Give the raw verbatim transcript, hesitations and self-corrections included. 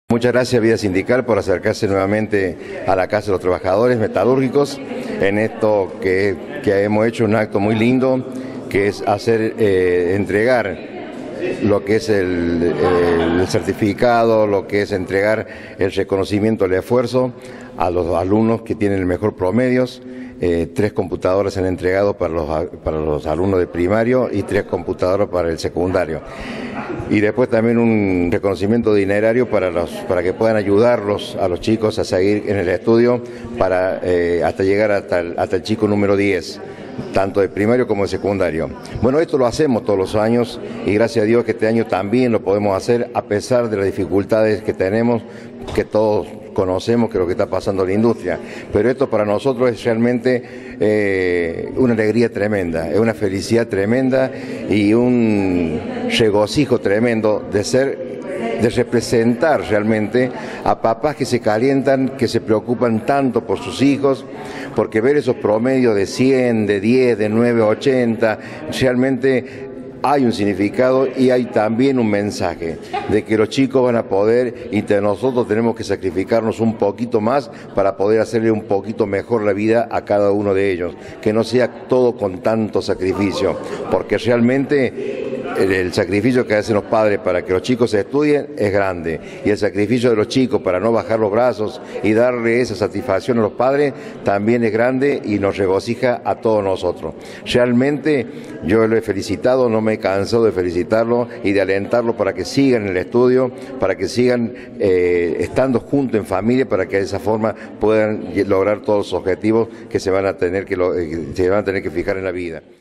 Muchas gracias Vida Sindical por acercarse nuevamente a la Casa de los Trabajadores Metalúrgicos en esto que, que hemos hecho un acto muy lindo, que es hacer eh, entregar lo que es el, el certificado, lo que es entregar el reconocimiento del esfuerzo a los alumnos que tienen el mejor promedios. Eh, tres computadoras se han entregado para los, para los alumnos de primario y tres computadoras para el secundario. Y después también un reconocimiento dinerario para, los, para que puedan ayudarlos a los chicos a seguir en el estudio para, eh, hasta llegar hasta el, hasta el chico número diez, tanto de primario como de secundario. Bueno, esto lo hacemos todos los años y gracias a Dios que este año también lo podemos hacer a pesar de las dificultades que tenemos, que todos conocemos que es lo que está pasando en la industria, pero esto para nosotros es realmente eh, una alegría tremenda, es una felicidad tremenda y un regocijo tremendo de ser de representar realmente a papás que se calientan, que se preocupan tanto por sus hijos, porque ver esos promedios de cien, de diez, de nueve, ochenta, realmente hay un significado y hay también un mensaje de que los chicos van a poder y que nosotros tenemos que sacrificarnos un poquito más para poder hacerle un poquito mejor la vida a cada uno de ellos, que no sea todo con tanto sacrificio, porque realmente el, el sacrificio que hacen los padres para que los chicos estudien es grande y el sacrificio de los chicos para no bajar los brazos y darle esa satisfacción a los padres también es grande y nos regocija a todos nosotros. Realmente yo lo he felicitado, no me he cansado de felicitarlo y de alentarlo para que sigan en el estudio, para que sigan eh, estando juntos en familia, para que de esa forma puedan lograr todos los objetivos que se van a tener que, lo, que se van a tener que fijar en la vida.